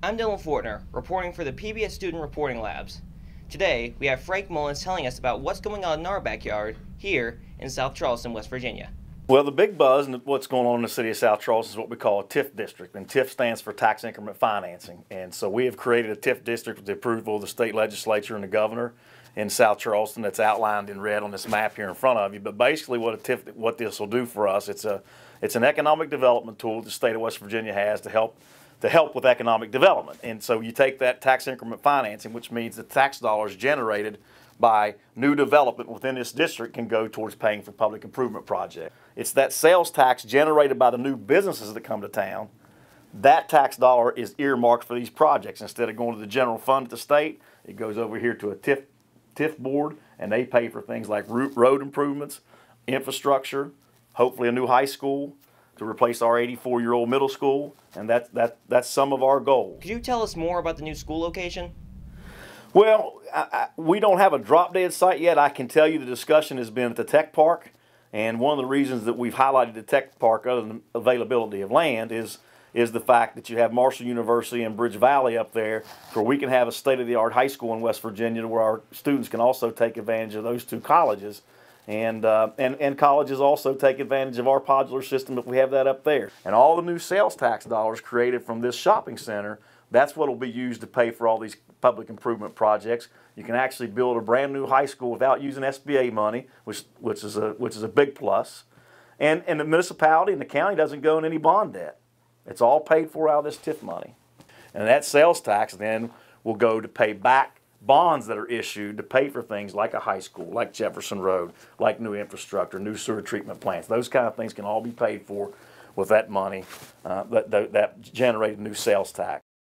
I'm Dylan Fortner, reporting for the PBS Student Reporting Labs. Today, we have Frank Mullens telling us about what's going on in our backyard here in South Charleston, West Virginia. Well, the big buzz and what's going on in the city of South Charleston is what we call a TIF district, and TIF stands for tax increment financing. And so we have created a TIF district with the approval of the state legislature and the governor in South Charleston. That's outlined in red on this map here in front of you. But basically what this will do for us, it's an economic development tool the state of West Virginia has to help with economic development. And so you take that tax increment financing, which means the tax dollars generated by new development within this district can go towards paying for public improvement projects. It's that sales tax generated by the new businesses that come to town. That tax dollar is earmarked for these projects. Instead of going to the general fund at the state, it goes over here to a TIF board, and they pay for things like road improvements, infrastructure, hopefully a new high school to replace our 84-year-old middle school, and that's some of our goals. Could you tell us more about the new school location? Well, we don't have a drop-dead site yet. I can tell you the discussion has been at the tech park, and one of the reasons that we've highlighted the tech park other than availability of land is the fact that you have Marshall University and Bridge Valley up there where we can have a state-of-the-art high school in West Virginia where our students can also take advantage of those two colleges. And colleges also take advantage of our modular system if we have that up there. And all the new sales tax dollars created from this shopping center, that's what will be used to pay for all these public improvement projects. You can actually build a brand new high school without using SBA money, which is a big plus. And the municipality and the county doesn't go in any bond debt. It's all paid for out of this TIF money. And that sales tax then will go to pay back bonds that are issued to pay for things like a high school, like Jefferson Road, like new infrastructure, new sewer treatment plants. Those kind of things can all be paid for with that money that generated new sales tax.